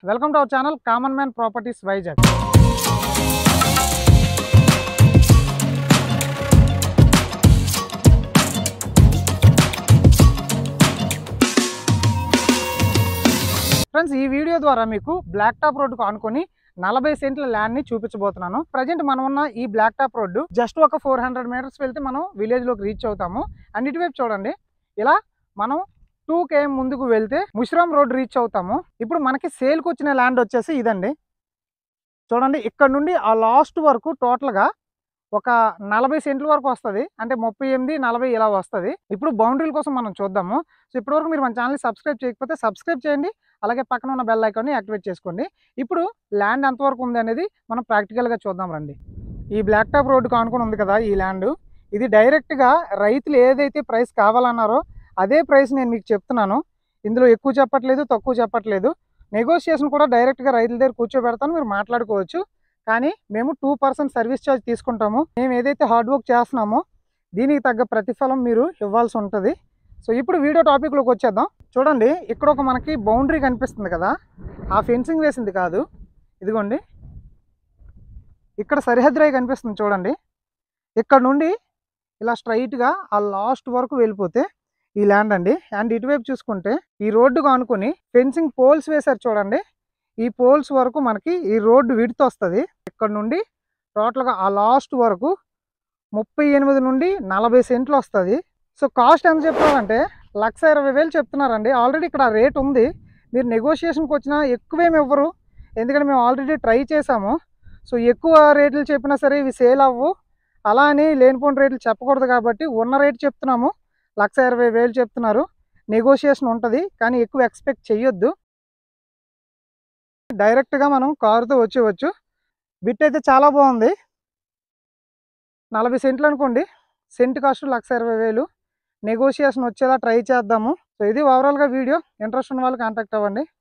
Welcome to our channel common man properties Vizag. Friends, ఈ video ద్వారా మీకు బ్లాక్ టాప్ రోడ్డుకు ఆనుకొని 40 సెంట్ల ల్యాండ్ ని చూపించబోతున్నాను. ప్రజెంట్ మనం ఉన్న ఈ బ్లాక్ టాప్ రోడ్డు జస్ట్ ఒక 400 మీటర్స్ వెళ్తే మనం విలేజ్ లోకి రీచ్ అవుతాము. అండ్ ఇటువైపు చూడండి, ఇలా మనం 2 km ముందుకు వెళ్తే ముషిరాం రోడ్ రీచ్ అవుతాము. ఇప్పుడు మనకి సేల్కి వచ్చిన ల్యాండ్ వచ్చేసి ఇదండి. చూడండి, ఇక్కడ నుండి ఆ లాస్ట్ వరకు టోటల్గా ఒక 40 సెంట్ల వరకు వస్తుంది. అంటే 38, 40 ఇలా వస్తుంది. ఇప్పుడు బౌండరీల కోసం మనం చూద్దాము. సో ఇప్పటివరకు మీరు మన ఛానల్ని సబ్స్క్రైబ్ చేయకపోతే సబ్స్క్రైబ్ చేయండి, అలాగే పక్కన ఉన్న బెల్ ఐకాన్ని యాక్టివేట్ చేసుకోండి. ఇప్పుడు ల్యాండ్ ఎంతవరకు ఉంది అనేది మనం ప్రాక్టికల్గా చూద్దాం రండి. ఈ బ్లాక్ టాప్ రోడ్డుకు ఆనుకొని ఉంది కదా ఈ ల్యాండ్, ఇది డైరెక్ట్గా రైతులు ఏదైతే ప్రైస్ కావాలన్నారో అదే ప్రైస్ నేను మీకు చెప్తున్నాను. ఇందులో ఎక్కువ చెప్పట్లేదు, తక్కువ చెప్పట్లేదు. నెగోషియేషన్ కూడా డైరెక్ట్గా రైతుల దగ్గర కూర్చోబెడతాను, మీరు మాట్లాడుకోవచ్చు. కానీ మేము 2% సర్వీస్ ఛార్జ్ తీసుకుంటాము. మేము ఏదైతే హార్డ్ వర్క్ చేస్తున్నామో దీనికి తగ్గ ప్రతిఫలం మీరు ఇవ్వాల్సి ఉంటుంది. సో ఇప్పుడు వీడియో టాపిక్లోకి వచ్చేద్దాం. చూడండి, ఇక్కడ ఒక మనకి బౌండరీ కనిపిస్తుంది కదా, ఆ ఫెన్సింగ్ వేసింది కాదు, ఇదిగోండి ఇక్కడ సరిహద్దు రేఖ కనిపిస్తుంది చూడండి. ఇక్కడ నుండి ఇలా స్ట్రైట్గా ఆ లాస్ట్ వరకు వెళ్ళిపోతే ఈ ల్యాండ్ అండి. అండ్ ఇటువైపు చూసుకుంటే ఈ రోడ్డుకు ఆనుకొని ఫెన్సింగ్ పోల్స్ వేశారు చూడండి. ఈ పోల్స్ వరకు మనకి ఈ రోడ్డు విడ్త్ వస్తుంది. ఇక్కడ నుండి టోటల్గా ఆ లాస్ట్ వరకు 38 నుండి 40 సెంట్లు వస్తుంది. సో కాస్ట్ ఎంత చెప్తున్నారంటే 1,20,000 చెప్తున్నారండి. ఆల్రెడీ ఇక్కడ రేట్ ఉంది. మీరు నెగోషియేషన్కి వచ్చినా ఎక్కువేమి ఇవ్వరు, ఎందుకంటే మేము ఆల్రెడీ ట్రై చేసాము. సో ఎక్కువ రేట్లు చెప్పినా సరే ఇవి సేల్ అవ్వు, అలా అని లేనిపోయిన రేట్లు చెప్పకూడదు కాబట్టి ఉన్న రేట్ చెప్తున్నాము. 1,20,000 చెప్తున్నారు. నెగోషియేషన్ ఉంటుంది, కానీ ఎక్కువ ఎక్స్పెక్ట్ చెయ్యొద్దు. డైరెక్ట్గా మనం కారుతో వచ్చేవచ్చు. బిట్ అయితే చాలా బాగుంది. 40 సెంట్లు అనుకోండి, సెంట్ కాస్ట్ 1,20,000. నెగోషియేషన్ వచ్చేలా ట్రై చేద్దాము. సో ఇది ఓవరాల్గా వీడియో. ఇంట్రెస్ట్ ఉన్న వాళ్ళు కాంటాక్ట్ అవ్వండి.